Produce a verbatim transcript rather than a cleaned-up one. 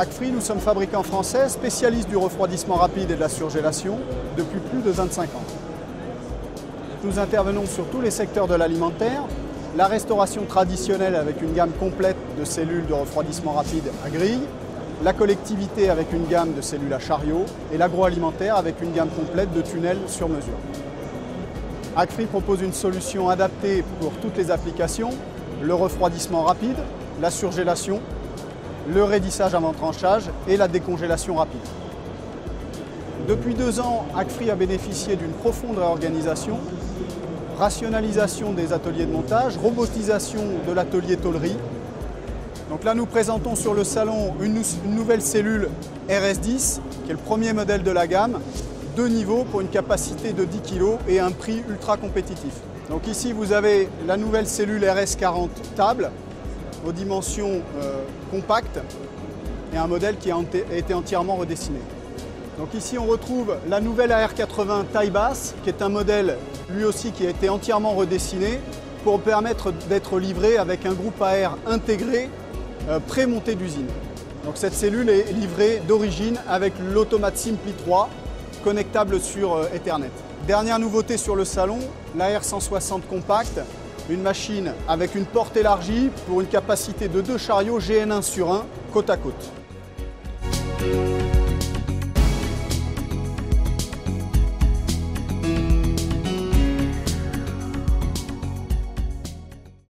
Hackfree, nous sommes fabricants français, spécialistes du refroidissement rapide et de la surgélation depuis plus de vingt-cinq ans. Nous intervenons sur tous les secteurs de l'alimentaire, la restauration traditionnelle avec une gamme complète de cellules de refroidissement rapide à grille, la collectivité avec une gamme de cellules à chariot et l'agroalimentaire avec une gamme complète de tunnels sur mesure. Hackfree propose une solution adaptée pour toutes les applications, le refroidissement rapide, la surgélation, le raidissage avant tranchage et la décongélation rapide. Depuis deux ans, Hackfree a bénéficié d'une profonde réorganisation, rationalisation des ateliers de montage, robotisation de l'atelier tôlerie. Donc là, nous présentons sur le salon une, une nouvelle cellule R S dix, qui est le premier modèle de la gamme, deux niveaux pour une capacité de dix kilos et un prix ultra compétitif. Donc ici, vous avez la nouvelle cellule R S quarante table, aux dimensions euh, compactes et un modèle qui a été entièrement redessiné. Donc ici on retrouve la nouvelle A R quatre-vingts taille basse qui est un modèle lui aussi qui a été entièrement redessiné pour permettre d'être livré avec un groupe A R intégré euh, pré-monté d'usine. Donc cette cellule est livrée d'origine avec l'Automate Simply trois connectable sur euh, Ethernet. Dernière nouveauté sur le salon, l'A R cent soixante compact. Une machine avec une porte élargie pour une capacité de deux chariots G N un sur un côte à côte.